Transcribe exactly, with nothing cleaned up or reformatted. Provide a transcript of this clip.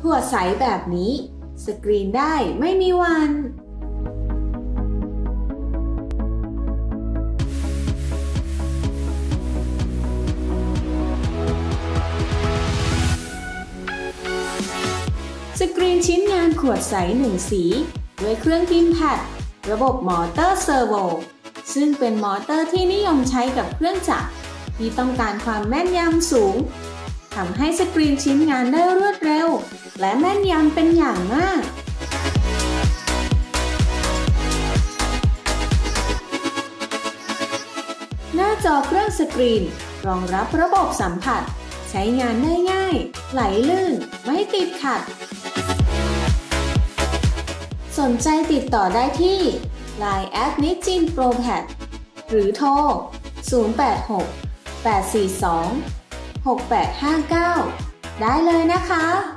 ขวดใสแบบนี้สกรีนได้ไม่มีวันสกรีนชิ้นงานขวดใสหนึ่งสีด้วยเครื่องพิมพ์แพดระบบมอเตอร์เซอร์โวซึ่งเป็นมอเตอร์ที่นิยมใช้กับเครื่องจักรที่ต้องการความแม่นยำสูงทำให้สกรีนชิ้นงานได้รวดเร็วและแม่นยำเป็นอย่างมากหน้าจอเครื่องสกรีนรองรับระบบสัมผัสใช้งานได้ง่ายไหลลื่นไม่ติดขัดสนใจติดต่อได้ที่ ไลน์ แอท นิจจิน โปรแพด หรือโทร ศูนย์ แปด หก แปด สี่ สอง หก แปด ห้า เก้า ได้เลยนะคะ